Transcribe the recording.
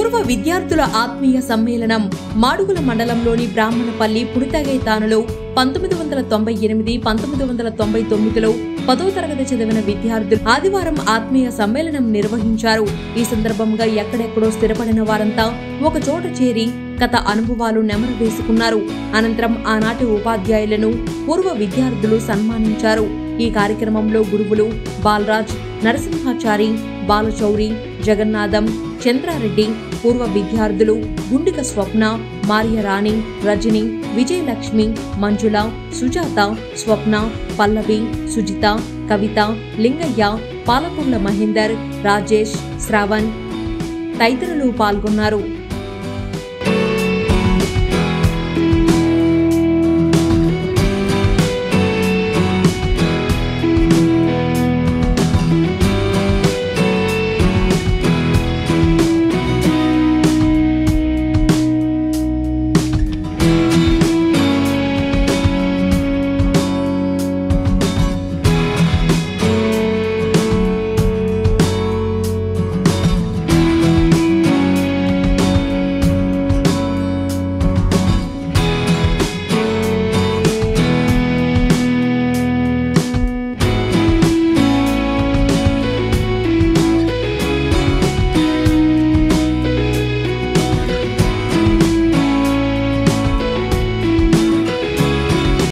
పూర్వ విద్యార్థుల ఆత్మీయ సమ్మేళనం మాడుగుల మండలంలోని బ్రాహ్మణపల్లి పుడితగైతానులో 1998, 1999లో 10వ తరగతి చదివిన విద్యార్థులు ఆదివారం ఆత్మీయ సమ్మేళనం నిర్వహించారు. ఈ సందర్భంగా ఎక్కడెక్కడో స్థిరపడిన వారంతా ఒక చోట చేరి గత అనుభవాలు నెమరు వేసుకున్నారు. అనంతరం ఆనాటి ఉపాధ్యాయులను పూర్వ విద్యార్థులు సన్మానించారు. ఈ కార్యక్రమంలో గురువులు బాలరాజ్, నరసింహాచారి, బాలచౌరి, జగన్నాథం, చంద్రారెడ్డి, పూర్వ విద్యార్థులు గుండిక స్వప్న, మార్యరాణి, రజని, విజయలక్ష్మి, మంజుల, సుజాత, స్వప్న, పల్లవి, సుజిత, కవిత, లింగయ్య, పాలకొండ మహేందర్, రాజేష్, శ్రావణ్ తదితరులు పాల్గొన్నారు.